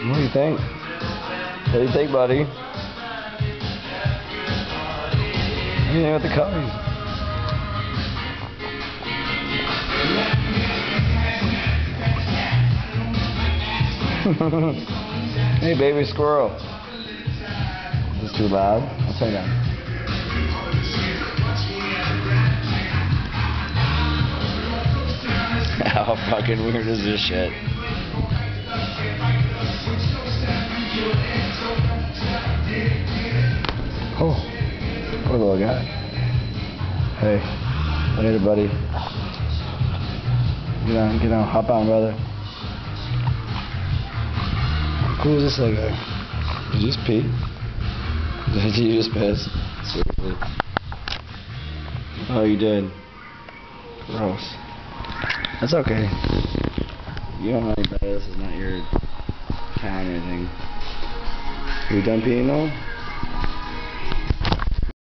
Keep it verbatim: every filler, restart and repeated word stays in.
What do you think? What do you think, buddy? What do you think about the Cubbies? Hey, baby squirrel. Is this too loud? I'll turn it down. How fucking weird is this shit? Oh, poor little guy. Hey, later, buddy. Get on, get on, hop on, brother. How cool is this little guy? Did you just pee? Did you just piss? Seriously? Oh, you did. Gross. That's okay. You don't know any better. This is not your town or anything. Are you done peeing though?